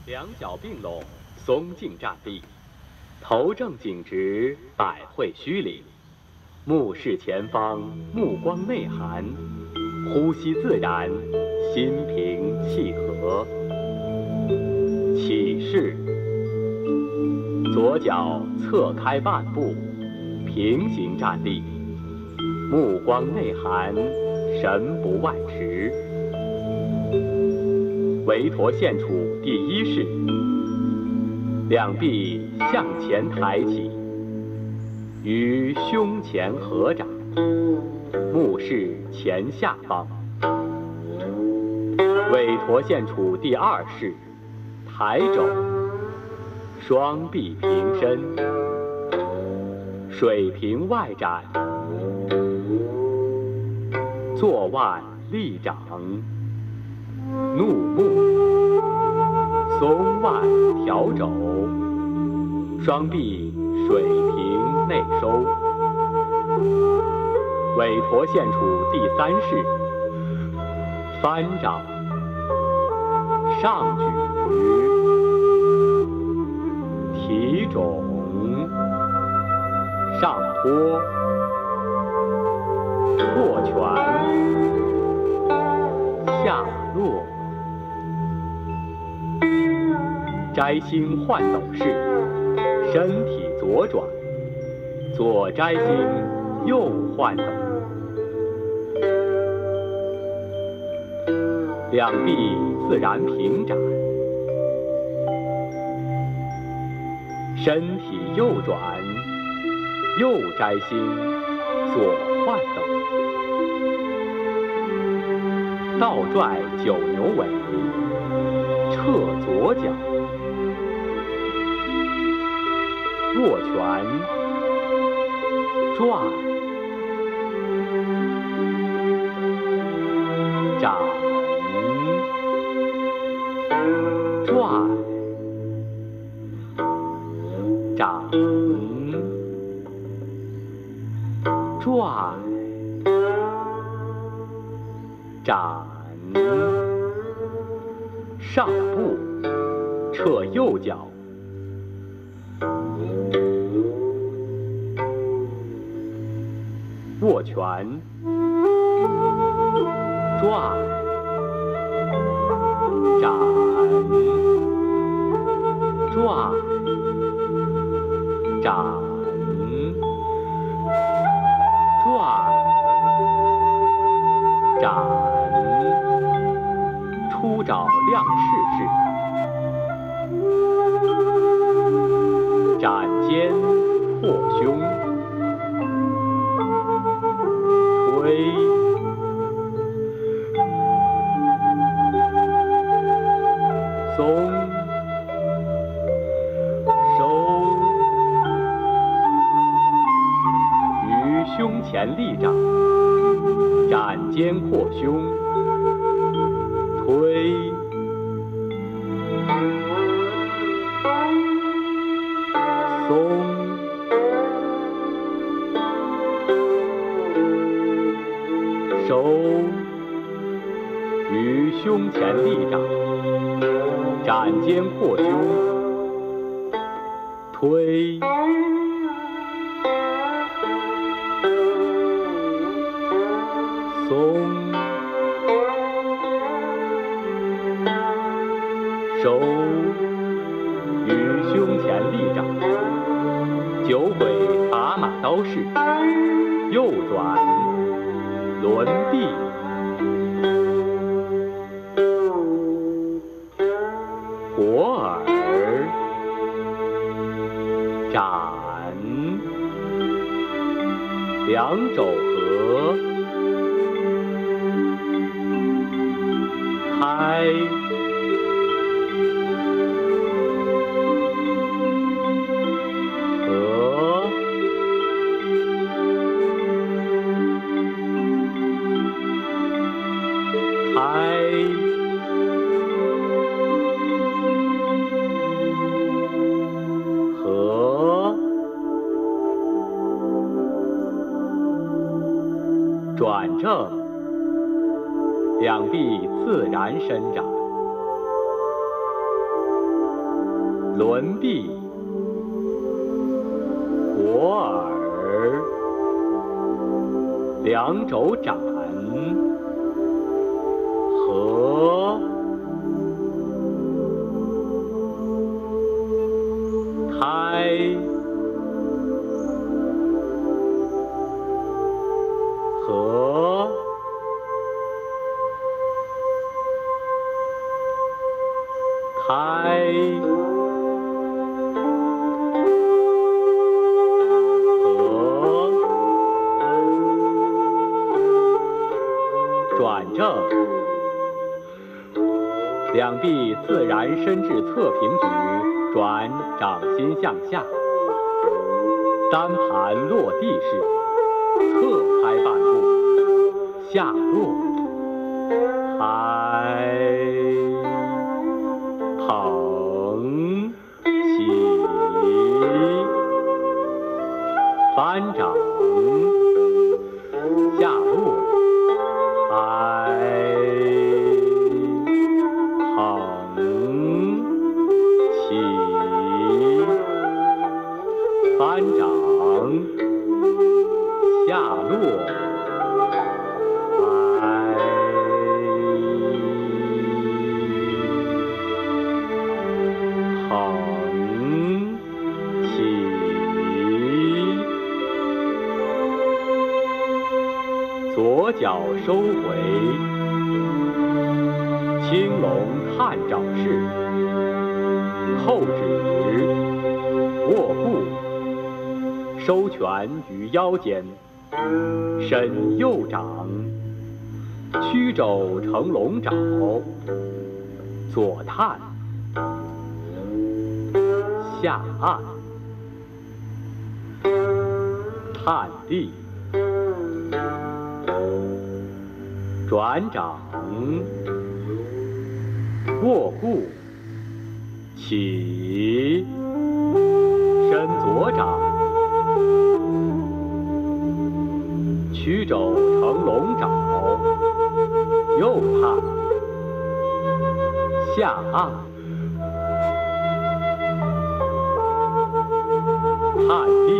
两脚并拢，松静站立，头正颈直，百会虚灵，目视前方，目光内含，呼吸自然，心平气和。起势，左脚侧开半步，平行站立，目光内含，神不外驰。韦陀献杵第一式，两臂向前抬起，于胸前合掌，目视前下方。韦陀献杵第二式，抬肘，双臂平伸，水平外展，坐腕立掌，怒目，松腕调肘，双臂水平内收。韦陀献杵第三式，翻掌，上举，提踵，上托，握拳，下落。摘星换斗式，身体左转，左摘星，右换斗。两臂自然平展，身体右转，右摘星，左换斗。倒拽九牛尾，撤左脚，握拳，转，展，转，展，转，展。上步，撤右脚，握拳，转，展，转，展，转，展。出爪亮翅式，展肩扩胸，推，松，收，于胸前立掌，展肩扩胸，推，松，收，于胸前立掌，展肩扩胸，推，松，收，于胸前立掌，九回打马刀式，右转，轮臂，活耳，展，两肘合，开，合，开，合，转正，两臂自然伸展， 轮臂，活耳，两肘展，合，开，合，开，合，转正，两臂自然伸至侧平举，转掌心向下，三盘落地式，侧开半步，下落，抬，捧，起，翻掌，下落，抬，捧，起，翻掌，下落，抬，捧，起，左脚收回，青龙探爪式，扣指，握步，收拳于腰间，伸右掌，曲肘成龙爪，左探，下按，探地，转掌，握步，起，伸左掌，曲肘成龙爪，右探，下按，探地，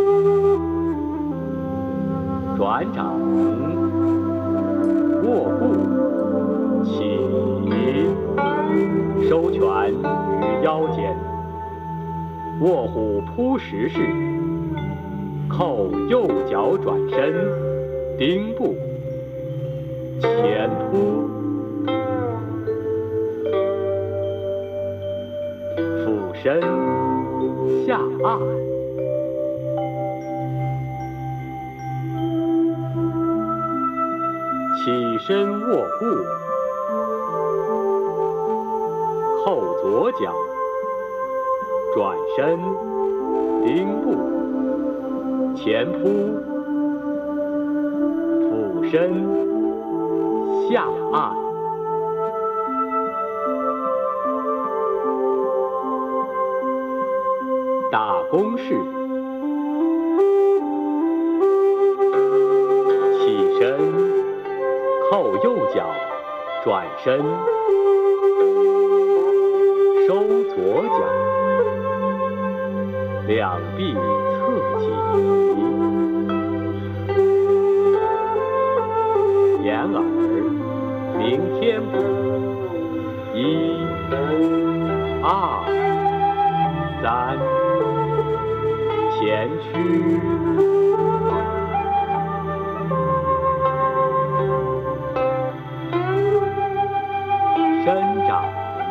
转掌，握步，起，收拳于腰间，卧虎扑食式，扣右脚转身，丁步，前扑，俯身，下按，起身握步，扣左脚，转身，丁步，前扑，俯身，下按，打弓式，起身，扣右脚，转身，收左脚，两臂侧起，掩耳，明天步，一、二、三，前屈，伸展，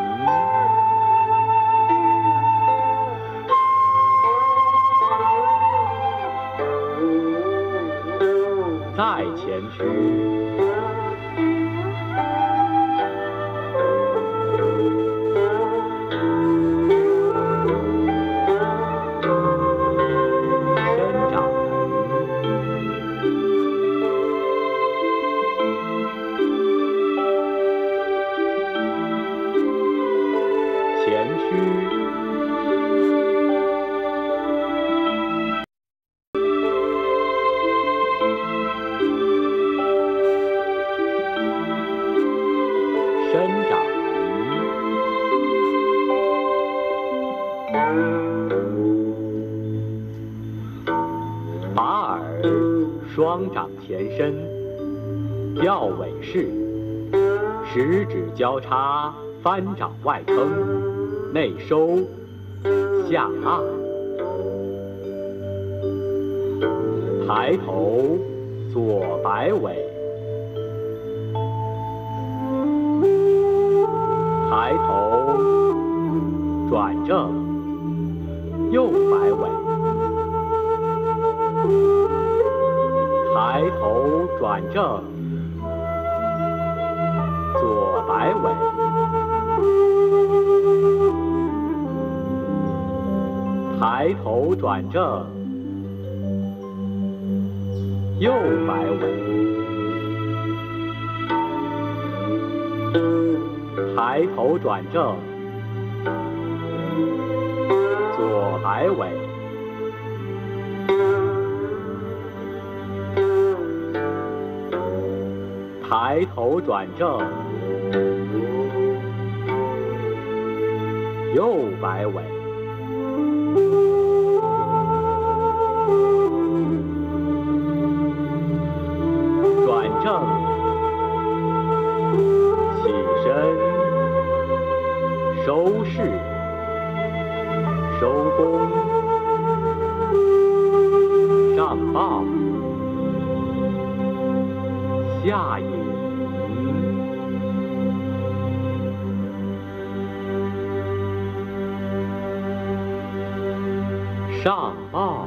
再前屈，伸展，前屈，伸展， 双掌前伸，吊尾式，食指交叉，翻掌外撑，内收，下按。抬头，左摆尾，抬头，转正，右摆尾，抬头转正，左摆尾，抬头转正，右摆尾，抬头转正，左摆尾，抬头转正，右摆尾。转正，起身，收势，收弓，上抱，下引，上抱，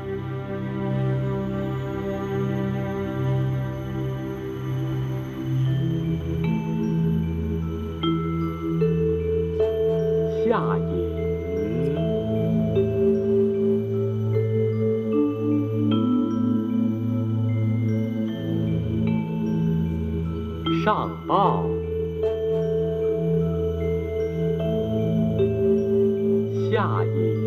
下引，上抱，下引，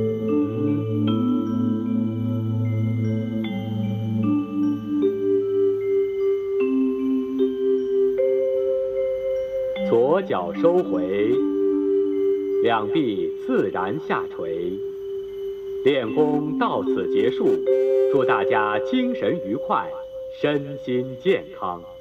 左脚收回，两臂自然下垂。练功到此结束，祝大家精神愉快，身心健康。